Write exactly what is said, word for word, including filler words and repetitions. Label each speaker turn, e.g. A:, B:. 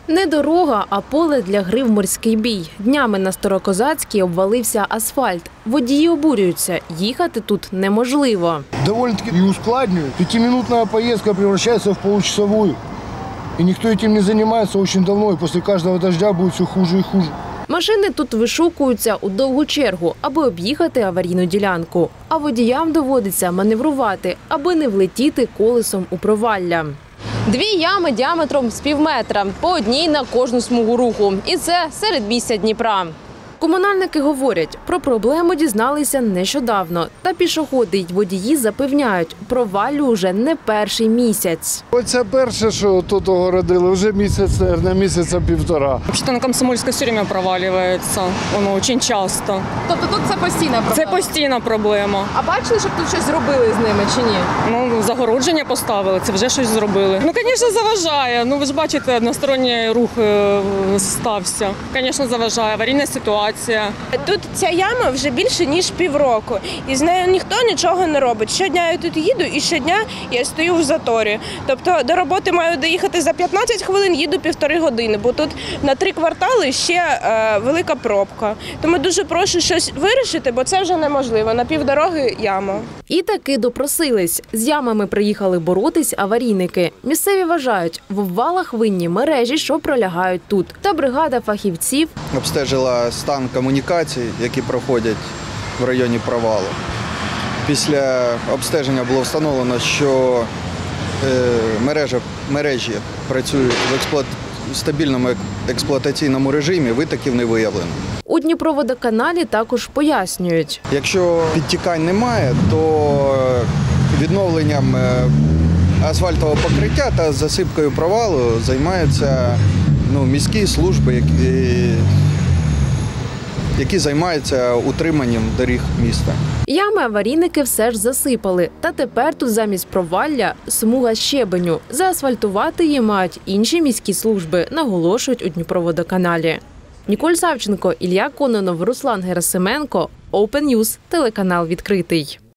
A: Не дорога, а поле для гри в морський бій. Днями на Старокозацькій обвалився асфальт. Водії обурюються, їхати тут неможливо.
B: Довольно-таки и ускладнюють. Пятиминутная поездка превращается в получасовую. И никто этим не занимается очень давно, и после каждого дождя будет все хуже и хуже.
A: Машини тут вишукуються у довгу чергу, аби об'їхати аварійну ділянку. А водіям доводиться маневрувати, аби не влетіти колесом у провалля. Дві ями діаметром з півметра, по одній на кожну смугу руху. І це середмістя Дніпра. Комунальники говорять, про проблему дізналися нещодавно. Та пішоходи й водії запевняють, проваллю вже не перший місяць.
B: Оце перше, що тут огородили, вже місяць, на місяця півтора.
C: Взагалі на Комсомольській все время провалюється, воно дуже часто.
A: Тобто тут це постійна проблема?
C: Це постійна проблема.
A: А бачили, щоб тут щось зробили з ними чи ні?
C: Ну, загородження поставили, це вже щось зробили. Ну, звісно, заважає. Ну, ви ж бачите, односторонній рух стався. Звісно, заважає, аварійна ситуація.
D: Тут ця яма вже більше, ніж півроку. І з нею ніхто нічого не робить. Щодня я тут їду і щодня я стою в заторі. Тобто до роботи маю доїхати за п'ятнадцять хвилин, їду півтори години, бо тут на три квартали ще е, велика пробка. Тому дуже прошу щось вирішити, бо це вже неможливо. На півдороги яма.
A: І таки допросились. З ямами приїхали боротись аварійники. Місцеві вважають, в обвалах винні мережі, що пролягають тут. Та бригада фахівців
E: обстежила стан комунікацій, які проходять в районі провалу. Після обстеження було встановлено, що мережі, мережі працюють в експлуат... стабільному експлуатаційному режимі, витоків не виявлено.
A: У Дніпроводоканалі також пояснюють.
E: Якщо підтікань немає, то відновленням асфальтового покриття та засипкою провалу займаються ну, міські служби, які, які займаються утриманням доріг міста.
A: Ями аварійники все ж засипали. Та тепер тут замість провалля смуга щебеню. Заасфальтувати її мають інші міські служби, наголошують у Дніпроводоканалі. Ніколь Савченко, Ілля Кононов, Руслан Герасименко, Open News, телеканал «Відкритий».